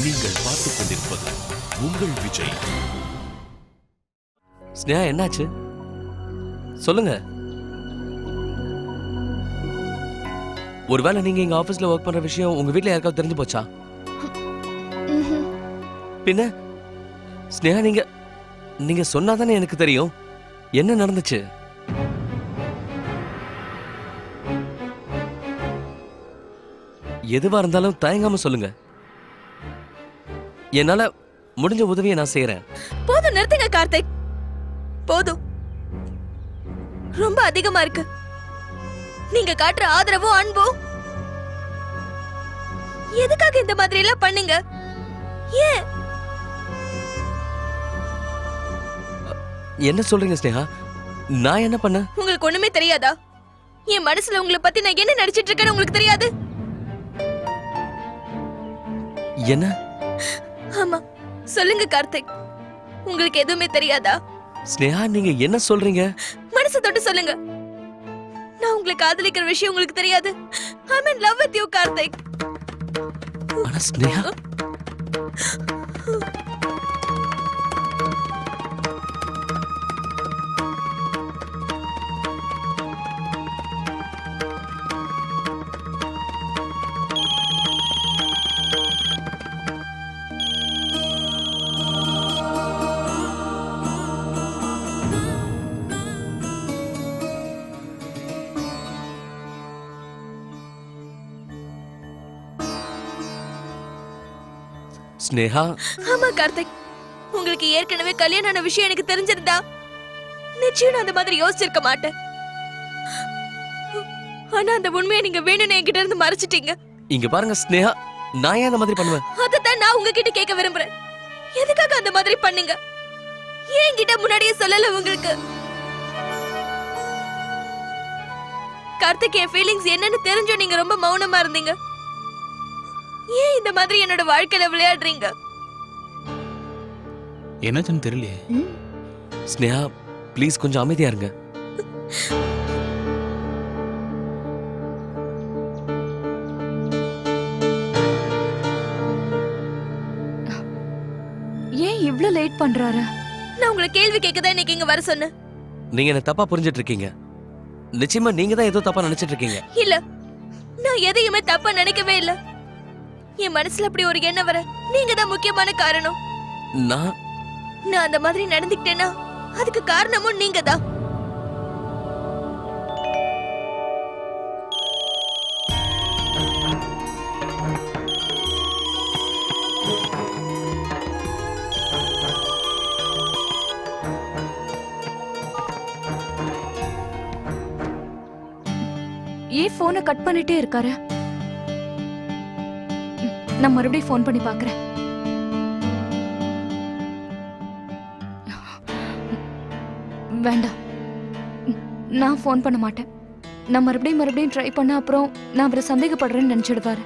நீங்கள் பார்த்துக் கொண்டிருப்பது உங்கள் விஜய். ஸ்னேகா, என்னாச்சு சொல்லுங்க. ஒருவேளை நீங்க எங்க ஆபீஸ்ல ஒர்க் பண்ற விஷயம் உங்க வீட்ல யாருக்காவது தெரிஞ்சு போச்சா? பின்ன ஸ்னேகா, நீங்க சொன்னாதானே எனக்கு தெரியும். என்ன நடந்துச்சு? எதுவா இருந்தாலும் தயங்காம சொல்லுங்க. என்னால முடிஞ்ச உதவியை நான் செய்யறேன். போதும், நிறுத்துங்க கார்த்திக். போதும், ரொம்ப அதிகமா இருக்கு. நீங்க காட்டுற ஆதரவும் அன்பும் எதுக்காக இந்த மாதிரி எல்லாம் பண்ணீங்க? ஏன்? என்ன சொல்றீங்க ஸ்னேகா? நான் என்ன பண்ண? உங்களுக்கு ஒண்ணுமே தெரியாதா? என் மனசுல உங்களை பத்தி நான் என்ன நினைச்சிட்டு இருக்கேன்னு உங்களுக்கு தெரியாது? என்ன? ஆமா, சொல்லுங்க கார்த்திக். உங்களுக்கு எதுவுமே தெரியாதா? ஸ்னேகா, நீங்க என்ன சொல்றீங்க? மனசு தொட்டு சொல்லுங்க. நான் உங்களை காதலிக்கிற விஷயம் உங்களுக்கு தெரியாது. I'm in love with you, Karthik. ஆனா ஸ்னேகா, ஸ்னேகா. ஆமா கார்த்திக், உங்களுக்கு ஏற்கனவே கல்யாணம் ஆன விஷயம் எனக்கு தெரிஞ்சிருந்தா நிச்சயம் நான் அந்த மாதிரி யோசிச்சிருக்க மாட்டேன். ஆனா அந்த உண்மையை நீங்க வேணும்னு என்கிட்ட இருந்து மறைச்சிட்டீங்க. இங்க பாருங்க ஸ்னேகா, நான் ஏன் அந்த மாதிரி பண்ணுவேன்? அதான் நான் உங்ககிட்ட கேட்க விரும்புறேன். எதுக்காக அந்த மாதிரி பண்ணீங்க? ஏன் என்கிட்ட முன்னாடியே சொல்லல உங்களுக்கு? கார்த்திக், என் ஃபீலிங்ஸ் என்னன்னு தெரிஞ்சோ நீங்க ரொம்ப மௌனமா இருந்தீங்க. ஏன் இந்த மாதிரி என்னோட வாழ்க்கையில விளையாடுறீங்க? என்னாச்சுன்னு தெரியலையே. ஸ்னேகா, ப்ளீஸ் கொஞ்சம் அமைதியா இருங்க. ஏன் இவ்ளோ லேட் பண்றாரு? நான் உங்களை கேள்வி கேட்கதான் இன்னைக்கு இங்க வர சொன்னேன். நீங்க என்ன தப்பா புரிஞ்சிட்டு இருக்கீங்க. நிச்சயமா நீங்க தான் ஏதோ தப்பா நினைச்சிட்டு இருக்கீங்க. இல்ல, நான் எதையுமே தப்பா நினைக்கவே இல்ல. என் மனசுல அப்படி ஒரு எண்ணம் வர நீங்க தான் முக்கியமான காரணம். நான் அந்த மாதிரி நடந்துக்கிட்டேன்னா அதுக்கு காரணமும் நீங்க தான். ஏன் போனை கட் பண்ணிட்டே இருக்காரு? நான் மறுபடியும் போன் பண்ணி பாக்குறேன். வேண்டாம், நான் போன் பண்ண மாட்டேன். நான் மறுபடியும் ட்ரை பண்ண அப்புறம் நான் அவரை சந்தேகப்படுறேன்னு நினைச்சிடுவாரு.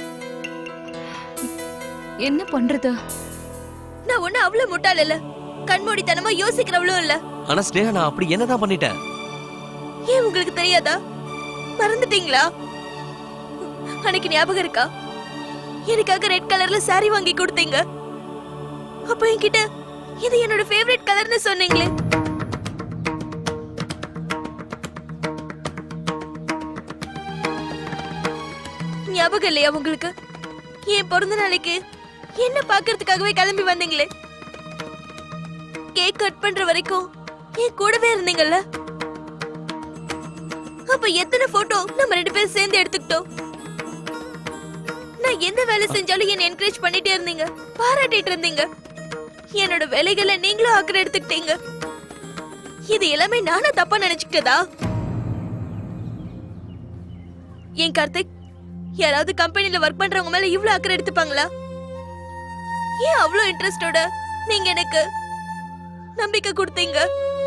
என்ன பண்றது? நான் ஒண்ணு அவ்வளவு முட்டாள் இல்ல, கண்மூடித்தனமா யோசிக்கிறவளும் இல்ல. ஆனா ஸ்னேகா, நான் அப்படி என்னதான் பண்ணிட்டேன்? ஏன் உங்களுக்கு தெரியாதா? மறந்துட்டீங்களா? அன்னைக்கு ஞாபகம் இருக்கா? எனக்காக ரெட் கலர்ல சாரி வாங்கி கொடுத்தீங்க. அப்ப என்கிட்ட இது என்னோட ஃபேவரட் கலர்னு சொன்னீங்களே. ஞாபகம் இல்லையா உங்களுக்கு? என் பிறந்த நாளைக்கு என்ன பாக்குறதுக்காகவே கிளம்பி வந்தீங்களே. கேக் கட் பண்ற வரைக்கும் என் கூடவே இருந்தீங்கல்ல. அப்ப எத்தனை போட்டோ நம்ம ரெண்டு பேரும் சேர்ந்து எடுத்துக்கிட்டோம். நான் எந்த வேலை செஞ்சாலும் என்ன என்கரேஜ் பண்ணிட்டே இருந்தீங்க, பாராட்டிட்டு இருந்தீங்க. என்னோட வேலைகளை நீங்களும் அக்கறை எடுத்துக்கிட்டீங்க. இது எல்லாமே நானா தப்பா நினைச்சுக்கிட்டதா? ஏன் கார்த்திக், யாராவது கம்பெனில ஒர்க் பண்றவங்க மேல இவ்ளோ அக்கறை எடுத்துப்பாங்களா? ஏன் அவ்ளோ இன்ட்ரெஸ்டோட நீங்க எனக்கு நம்பிக்கை கொடுத்தீங்க?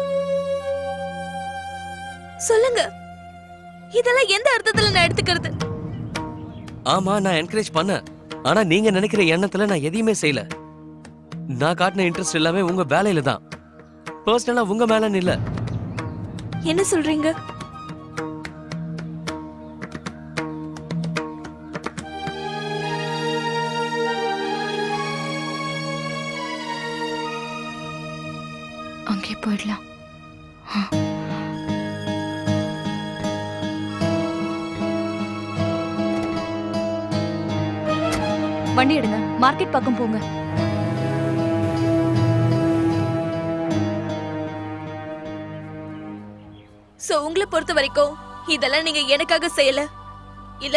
சொல்லுங்க, இதெல்லாம் எந்த அர்த்தத்துல நான் எடுத்துக்கிறது? ஆமா, நான் என்கரேஜ் பண்ண. ஆனா நீங்க நினைக்கிற எண்ணத்துல நான் எதையுமே செய்யல. நான் காட்டின இன்ட்ரெஸ்ட் எல்லாமே உங்க வேலையில தான். பர்சனலா உங்க மேல இல்ல. என்ன சொல்றீங்க? அங்கே போயிடலாம். வண்டி எடுங்க, மார்க்கெட் பக்கம் போங்க. சோ உங்களை பொறுத்த வரைக்கும் இதெல்லாம் நீங்க எனக்காக செய்யல இல்ல?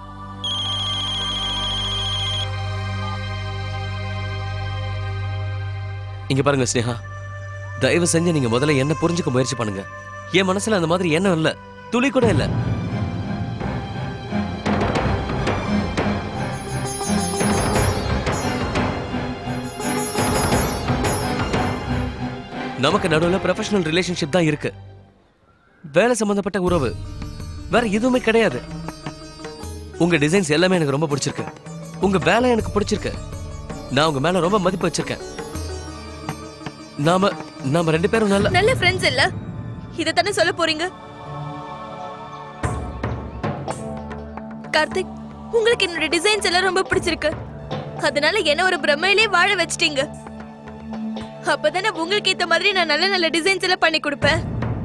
இங்க பாருங்க ஸ்னேகா, தயவு செஞ்சு நீங்க முதல்ல என்ன புரிஞ்சுக்க முயற்சி பண்ணுங்க. என் மனசுல அந்த மாதிரி எண்ணம் இல்ல, துளி கூட இல்ல. நமக்கு நடுவுல ப்ரொஃபஷனல் ரிலேஷன்ஷிப் தான் இருக்கு. வேலை சம்பந்தப்பட்ட உறவு வேற எதுவுமே கிடையாது. உங்க டிசைன்ஸ் எல்லாமே எனக்கு ரொம்ப பிடிச்சிருக்கு. உங்க வேலை எனக்கு பிடிச்சிருக்கு. நான் உங்க மேல ரொம்ப மதிப்பு வச்சிருக்கேன். நாம ரெண்டு பேரும் நல்ல ஃப்ரெண்ட்ஸ் இல்ல? இத தானே சொல்ல போறீங்க? கார்த்திக், உங்களுக்கு என்னோட டிசைன்ஸ் எல்லாம் ரொம்ப பிடிச்சிருக்கு. அதனால என்ன ஒரு பிரமையிலே வாழ வச்சிட்டீங்க. அப்பதானே உங்களுக்கு ஏத்த மாதிரி நான் நல்ல நல்ல டிசைன்ஸ் எல்லாம் பண்ணி கொடுப்பேன்.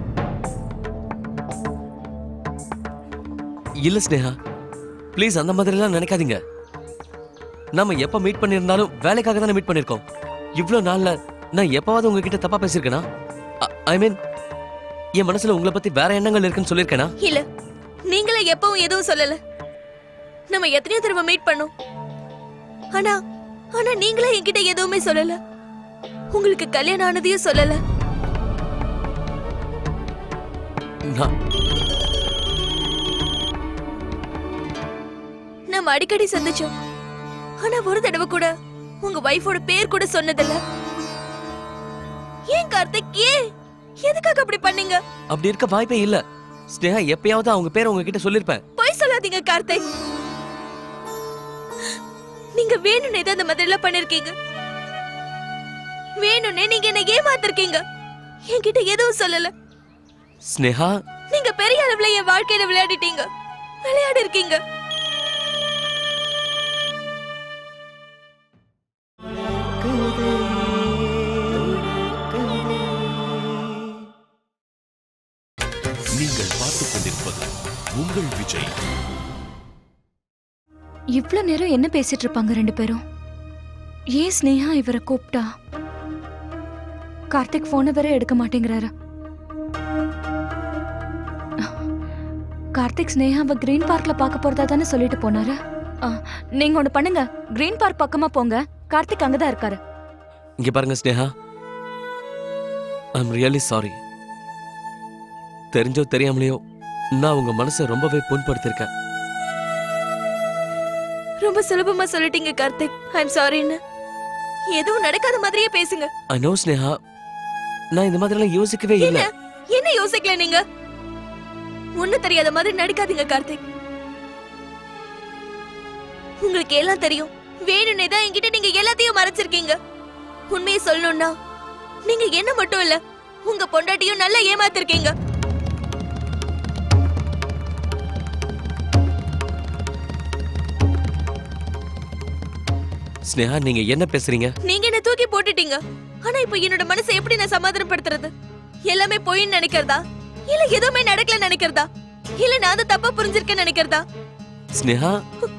இல்ல ஸ்னேகா, ப்ளீஸ் அந்த மாதிரி எல்லாம் நினைக்காதீங்க. நாம எப்ப மீட் பண்ணிருந்தாலும் வேலைக்காக தானே மீட் பண்ணிருக்கோம். இவ்வளவு நாள்ல நான் எப்பவாவது உங்ககிட்ட தப்பா பேசிருக்கேனா? ஐ மீன், என் மனசுல உங்களை பத்தி வேற எண்ணங்கள் இருக்குன்னு சொல்லிருக்கேனா? இல்ல, நீங்களே எப்பவும் எதுவும் சொல்லல. நம்ம எத்தனையோ தடவை மீட் பண்ணோம். ஆனா ஆனா நீங்களே என்கிட்ட எதுவுமே சொல்லல. உங்களுக்கு கல்யாணம் ஆனதையும் சொல்லல. நம்ம அடிக்கடி சந்திச்சோம். ஆனா ஒரு தடவை கூட உங்க வைஃபோட பேர் கூட சொன்னதில்ல. ஏன் கார்த்திக், ஏன்? எதுக்காக அப்படி பண்ணீங்க? அப்படி இருக்க வாய்ப்பே இல்ல ஸ்னேகா. எப்பயாவது அவங்க பேரை உங்ககிட்ட சொல்லிருப்பேன். போய் சொல்லாதீங்க கார்த்திக். நீங்க வேணும்னே தான் அந்த மாதிரி எல்லாம் பண்ணிருக்கீங்க. வேணும்னே நீங்க என்ன ஏமாத்திருக்கீங்க. என்கிட்ட எதுவும் சொல்லல. ஸ்னேகா, நீங்க பெரிய அளவுல என் வாழ்க்கையில விளையாடிட்டீங்க, விளையாடி இருக்கீங்க. நீங்கள் பார்த்துக் கொண்டிருப்பது உங்கள் விஜய். இவ்வளவு நேரம் என்ன பேசிட்டு இருப்பாங்க ரெண்டு பேரும்? ஏன் ஸ்னேகா இவரை கூப்பிட்டா? கார்த்திக் போனை வேற எடுக்க மாட்டேங்கிறாரு. கார்த்திக் ஸ்னேகாவை கிரீன் பார்க்ல பார்க்க போறதா தானே சொல்லிட்டு போனாரு. நீங்க ஒண்ணு பண்ணுங்க, கிரீன் பார்க் பக்கமா போங்க. கார்த்திக் அங்கதான் இருக்காரு. இங்க பாருங்க ஸ்னேகா, ஐம் ரியலி சாரி. தெரிஞ்சோ தெரியாமலையோ நான் உங்க மனசை ரொம்பவே புண்படுத்திருக்கேன். ரொம்ப சுலபமா சொல்லிட்டீங்க கார்த்திக், ஐம் சாரின்னு. எதுவும் நடக்காத மாதிரியே பேசுங்க. ஐ நோ ஸ்னேகா, நான் இந்த மாதிரி எல்லாம் யோசிக்கவே இல்ல. என்ன யோசிக்கல நீங்க? ஒண்ணு தெரியாத மாதிரி நடிக்காதீங்க கார்த்திக். உங்களுக்கு எல்லாம் தெரியும். வேணும்னே தான் என்கிட்ட நீங்க எல்லாத்தையும் மறைச்சிருக்கீங்க. உண்மையை சொல்லணும்னா நீங்க என்ன மட்டும் இல்ல, உங்க பொண்டாட்டியும் நல்லா ஏமாத்திருக்கீங்க. ஸ்னேகா, நீங்க என்ன பேசுறீங்க? நீங்க என்ன தூக்கி போட்டுட்டீங்க. ஆனா இப்ப என்னோட மனசை எப்படி நான் சமாதானப்படுத்துறது? எல்லாமே பொய்ன்னு நினைக்கிறதா, இல்ல எதுவுமே நடக்கல நினைக்கிறதா, இல்ல நான் அதை தப்பா புரிஞ்சிருக்கேன்னு நினைக்கிறதா? ஸ்னேகா,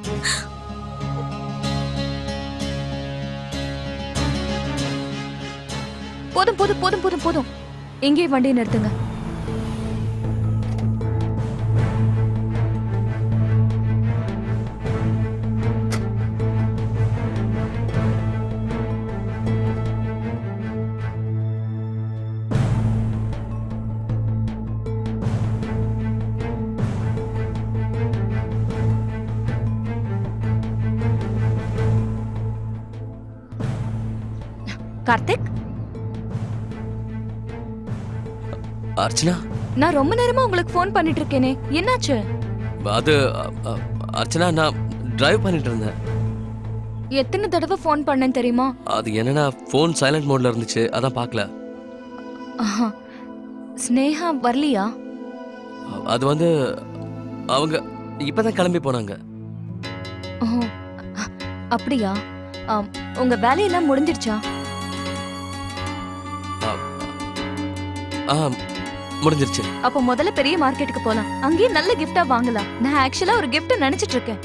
போதும் போதும் போதும் போதும் போதும். எங்கே வண்டியை நிறுத்துங்க. கார்த்திக், அர்ச்சனா, நான் ரொம்ப நேரமா உங்களுக்கு ஃபோன் பண்ணிட்டு இருக்கேனே, என்னாச்சு? அது அர்ச்சனா, நான் டிரைவ் பண்ணிட்டு இருந்தேன். எத்தனை தடவை ஃபோன் பண்ணேன் தெரியுமா? அது என்னன்னா ஃபோன் சைலண்ட் மோட்ல இருந்துச்சு, அதான் பார்க்கல. ஸ்னேகா வரலையா? அது வந்து அவங்க இப்பதான் கிளம்பி போனாங்க. அப்படியா? உங்க வேலையெல்லாம் முடிஞ்சிருச்சா? ஆ முடிஞ்சிருச்சு. அப்ப முதல்ல பெரிய மார்க்கெட்டுக்கு போலாம். அங்கேயே நல்ல கிஃப்டா வாங்கலாம். நான் ஆக்சுவலா ஒரு கிஃப்ட் நினைச்சிட்டு இருக்கேன்.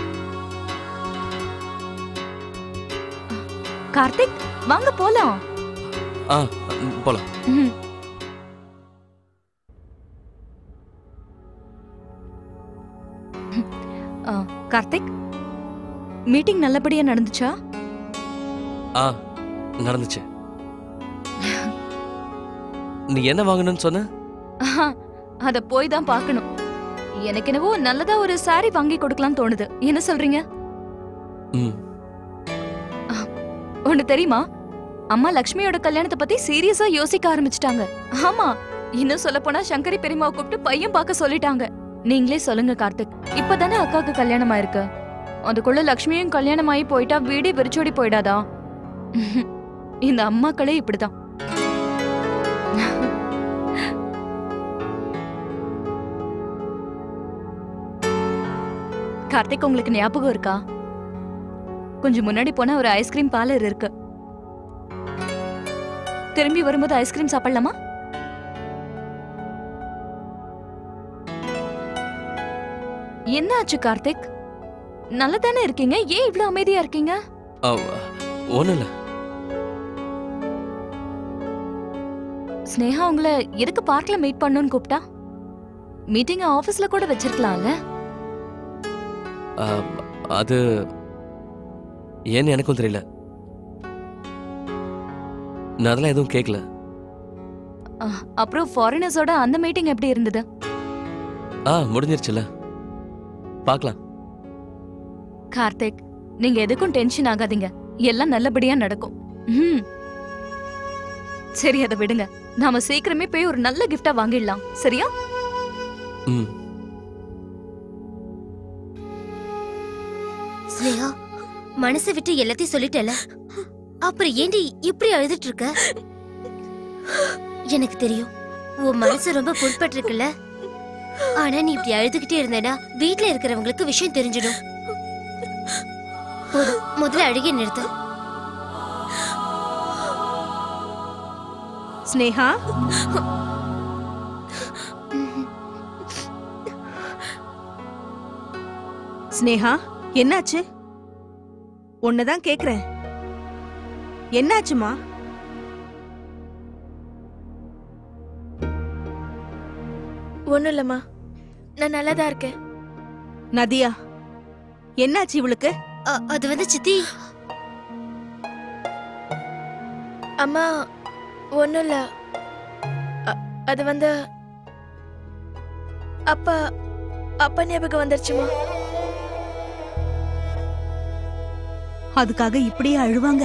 கார்த்திக், வாங்க போலாம். ஆ போலாம். ம். கார்த்திக், மீட்டிங் நல்லபடியா நடந்துச்சா? ஆ நடந்துச்சு. நீ என்ன வாங்கணும்னு சொன்ன? அத போய் தான் பார்க்கணும். எனக்கு என்னவோ நல்லதா ஒரு saree வாங்கி கொடுக்கலாம்னு தோணுது. என்ன சொல்றீங்க? ம். ஒண்ணு தெரியுமா? அம்மா லக்ஷ்மியோட கல்யாணத்தை பத்தி சீரியஸா யோசிக்க ஆரம்பிச்சிட்டாங்க. ஆமா, இன்னும் சொல்ல போனா சங்கரி பெரியம்மாவை கூப்பிட்டு பையன் பார்க்க சொல்லிட்டாங்க. நீங்களே சொல்லுங்க கார்த்திக், இப்பதானே அக்காவுக்கு கல்யாணம் ஆயிருக்கு. அதுக்குள்ள லக்ஷ்மியும் கல்யாணம் ஆகி போயிட்டா வீடே வெறிச்சோடி போயிடாதா? இந்த அம்மாக்களே இப்படிதான். கார்த்திக், உங்களுக்கு ஞாபகம் இருக்கா? கொஞ்சம் முன்னாடி போனா ஒரு ஐஸ்கிரீம் பார்லர் இருக்கு. திரும்பி வரும்போது ஐஸ்கிரீம் சாப்பிடலாமா? என்ன ஆச்சு கார்த்திக்? நல்லதானே இருக்கீங்க, ஏன் இவ்ளோ அமைதியா இருக்கீங்க? ஒண்ணும் இல்ல. ஸ்னேகா உங்களை எதுக்கு பார்க்ல மீட் பண்ணணும்னு கூப்பிட்டா? மீட்டிங் ஆபீஸ்ல கூட வச்சிருக்கலாம்ல. அது ஏன்னு எனக்கும் தெரியல. நான் அதெல்லாம் எதுவும் கேட்கல. அப்புறம் ஃபாரினர்ஸோட அந்த மீட்டிங் எப்படி இருந்தது? முடிஞ்சிருச்சுல, பார்க்கலாம். கார்த்திக், நீங்க எதுக்கும் டென்ஷன் ஆகாதீங்க, எல்லாம் நல்லபடியா நடக்கும். சரி, அதை விடுங்க. நாம சீக்கிரமே போய் ஒரு நல்ல கிஃப்டா வாங்கிடலாம், சரியா? ஸ்னேகா, மனசை விட்டு எல்லாத்தையும் சொல்லிட்டல, அப்புறம் ஏண்டி இப்படி அழுதுட்டு இருக்க? எனக்கு தெரியும், உன் மனசு ரொம்ப புண்பட்டு இருக்குல்ல. ஆனா நீ இப்படி அழுதுகிட்டே இருந்தேனா வீட்டுல இருக்கிறவங்களுக்கு விஷயம் தெரிஞ்சிடும். முதல்ல அழுகி நிறுத்து. ஸ்னேகா, ஸ்னேகா, என்னாச்சு? உன்னதான் கேக்குறேன், என்னாச்சுமா? ஒண்ணும் இல்லம்மா, நான் நல்லாதான் இருக்கேன். நதியா, என்னாச்சு இவளுக்கு? அது வந்து சித்தி. அம்மா, ஒண்ணும் இல்ல. அது வந்து அப்பா அப்பா ஞாபகம் வந்துருச்சுமா. அதுக்காக இப்படியே அழுவாங்க?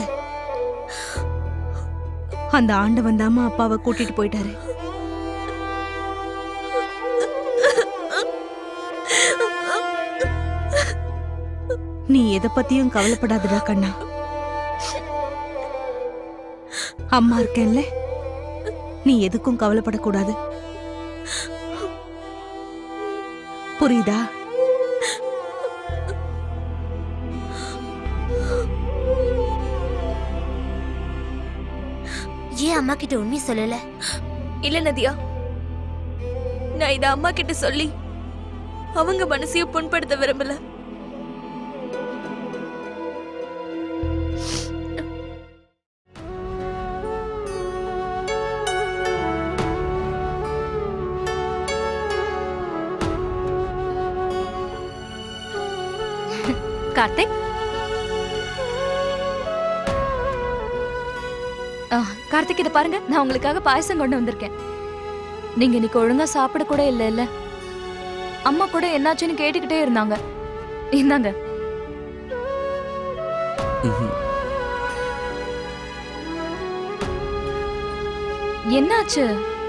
அந்த ஆண்டவன் தாமா அப்பாவை கூட்டிட்டு போயிட்டாரு. நீ எதை பத்தியும் கவலைப்படாதடா கண்ணா. அம்மா இருக்கேன்ல, நீ எதுக்கும் கவலைப்படக்கூடாது. புரியுதா? ஏன் அம்மா கிட்ட உண்மை சொல்லல? இல்ல நதியா, நான் இத அம்மா கிட்ட சொல்லி அவங்க மனசையும் புண்படுத்த விரும்பல. கார்த்திக், கார்த்திக், இத பாருங்க, நான் உங்களுக்காக பாயசம் கொண்டு வந்திருக்கேன். நீங்க இன்னைக்கு ஒழுங்கா சாப்பிட கூட இல்ல. அம்மா கூட என்னாச்சுன்னு கேட்டுக்கிட்டே இருந்தாங்க. இந்தாங்க. என்னாச்சு?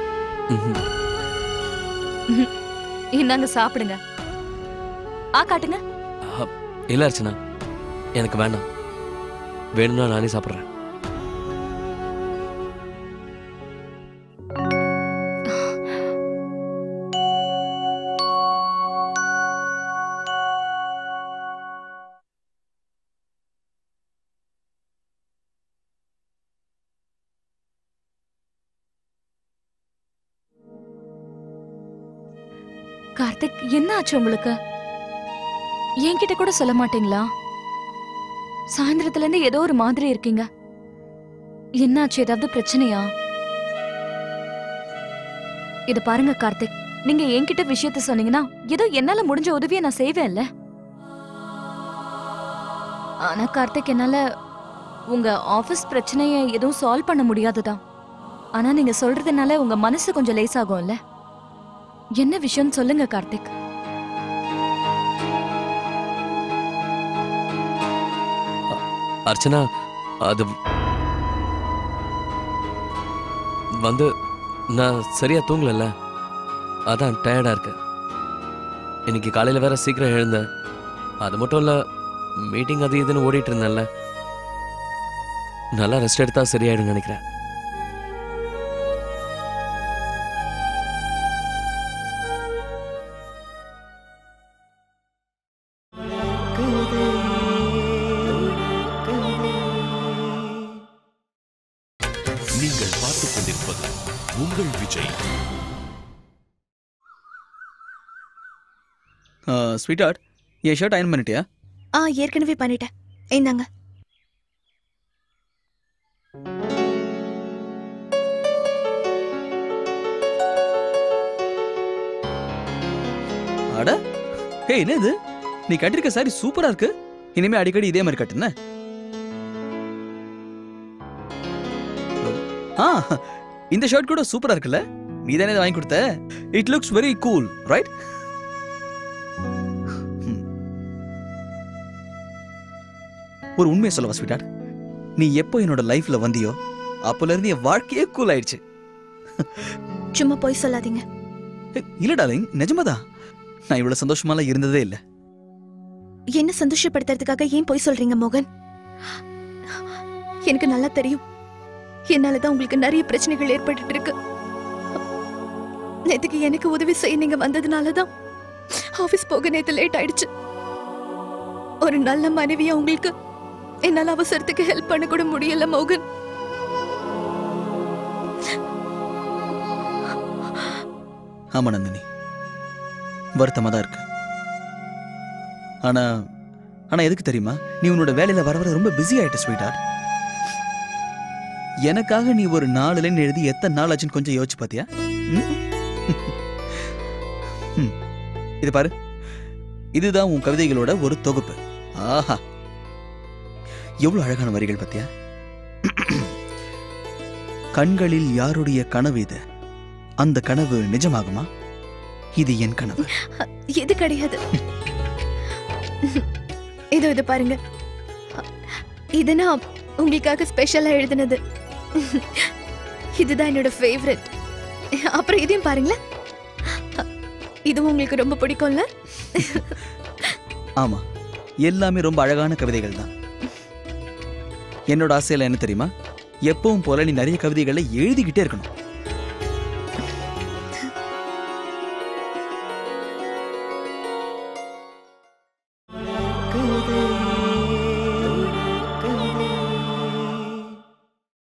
இந்தாங்க, சாப்பிடுங்க. காட்டுங்க. இல்ல அர்ச்சனா, எனக்கு வேண்டாம். வேணும்னா நானே சாப்பிட்றேன். கார்த்திக், என்ன ஆச்சு உங்களுக்கு? என்கிட்ட கூட சொல்ல மாட்டீங்களா? சாயந்தரத்துல இருந்து ஏதோ ஒரு மாதிரி இருக்கீங்க. என்னாச்சு? ஏதாவது பிரச்சனையா? இது பாருங்க கார்த்திக், நீங்க என்கிட்ட விஷயத்த சொன்னீங்கன்னா ஏதோ என்னால முடிஞ்ச உதவியை நான் செய்வேன்ல. ஆனா கார்த்திக், என்னால உங்க ஆபீஸ் பிரச்சனையை எதுவும் சால்வ் பண்ண முடியாதுதான். ஆனா நீங்க சொல்றதுனால உங்க மனசு கொஞ்சம் லேசாகும்ல. என்ன விஷயம் சொல்லுங்க கார்த்திக். அர்ச்சனா, அது வந்து நான் சரியா தூங்கலல்ல, அதான் டயர்டா இருக்கேன். இன்னைக்கு காலையில வேற சீக்கிரம் எழுந்தேன். அது மட்டும் இல்ல, மீட்டிங் அது இதுன்னு ஓடிட்டு இருந்தேன்ல, நல்லா ரெஸ்ட் எடுத்தா சரியாயிடும் நினைக்கிறேன். நீங்கள் பார்த்துக் கொண்டிருப்பது உங்கள் விஜய். ஸ்வீட் ஹார்ட், என் ஷர்ட் அயன் பண்ணிட்டியா? ஏற்கனவே பண்ணிட்டேன். இந்தாங்க. அட, ஹே, என்ன இது? நீ கட்டிருக்க சாரி சூப்பரா இருக்கு. இனிமே அடிக்கடி இதே மாதிரி கட்டுன. இந்த ஷர்ட் கூட சூப்பரா இருக்குல்ல? நீ தானே வாங்கி கொடுத்த. It looks very cool, right? ஒரு உண்மையை சொல்லவா ஸ்வீட்? நீ எப்போ என்னோட லைஃப்ல வந்தியோ அப்போல இருந்து என் வாழ்க்கையே கூல் ஆயிடுச்சு. சும்மா போய் சொல்லாதீங்க. இல்ல டார்லிங், நிஜமாதான். நான் இவ்வளவு சந்தோஷமாலாம் இருந்ததே இல்ல. என்ன சந்தோஷப்படுத்துறதுக்காக ஏன் போய் சொல்றீங்க மோகன்? எனக்கு நல்லா தெரியும், என்னாலதான் உங்களுக்கு நிறைய பிரச்சனைகள் ஏற்பட்டு இருக்கு. நேத்துக்கு எனக்கு உதவி செய்ய நீங்க வந்ததுனாலதான் ஆபீஸ் போக நேத்து லேட் ஆயிடுச்சு. ஒரு நல்ல மனைவியா உங்களுக்கு என்னால அவசரத்துக்கு ஹெல்ப் பண்ண கூட முடியல மோகன். ஆமா நந்தினி, வருத்தமா தான் இருக்கு. ஆனா ஆனா எதுக்கு தெரியுமா? நீ உன்னோட வேலையில வர வர ரொம்ப பிஸி ஆயிட்ட ஸ்வீட் ஹார்ட். எனக்காக நீ ஒரு 4 லைன் எழுதி எத்தனை நாள் ஆச்சுன்னு கொஞ்சம் யோசிச்சு பாத்தியா? இது பாரு, இதுதான் உன் கவிதைகளோட ஒரு தொகுப்பு. ஆஹா, எவ்வளவு அழகான வரிகள் பாத்தியா? கண்களில் யாருடைய கனவு இது? அந்த கனவு நிஜமாகுமா? இது என் கனவு. இது கிடையாது. இது பாருங்க, இது நான் உங்களுக்காக ஸ்பெஷலா எழுதினது. இதுதான் என்னோட ஃபேவரட். அப்புறம் இதையும் பாருங்களேன், இதுவும் உங்களுக்கு ரொம்ப பிடிக்கும்ல? ஆமா, எல்லாமே ரொம்ப அழகான கவிதைகள் தான். என்னோட ஆசையில என்ன தெரியுமா? எப்பவும் போல நீ நிறைய கவிதைகளை எழுதிக்கிட்டே இருக்கணும்.